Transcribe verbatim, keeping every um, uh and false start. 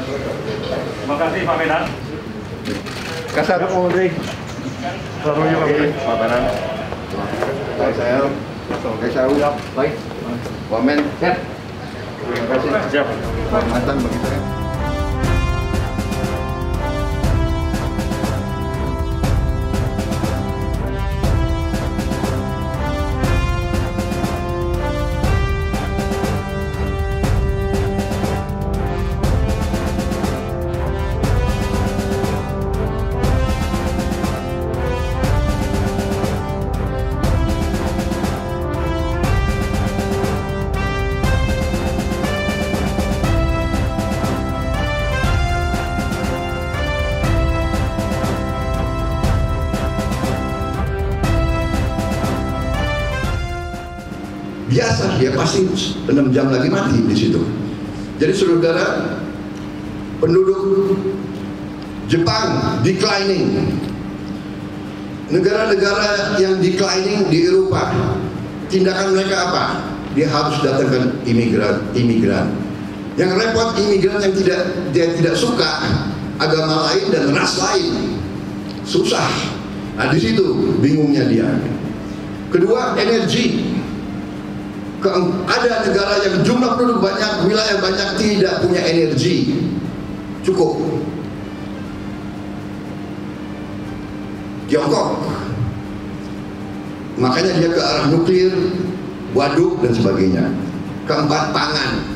Terima kasih Pak Medan. Kasat Polri. Selalunya Pak Medan. Baik saya. Oke saya ucap. Baik. Wamen. Siap. Terima kasih. Siap. Mantan bagi saya. Biasa dia pasti enam jam lagi mati di situ. Jadi saudara, penduduk Jepang declining, negara-negara yang declining di Eropa, tindakan mereka apa? Dia harus datangkan imigran, imigran. Yang repot imigran yang tidak dia tidak suka agama lain dan ras lain, susah. Nah di situ bingungnya dia. Kedua, energi. Ada negara yang jumlah penduduk banyak, wilayah banyak, tidak punya energi cukup. Tiongkok, makanya dia ke arah nuklir, waduk dan sebagainya. Keempat, pangan.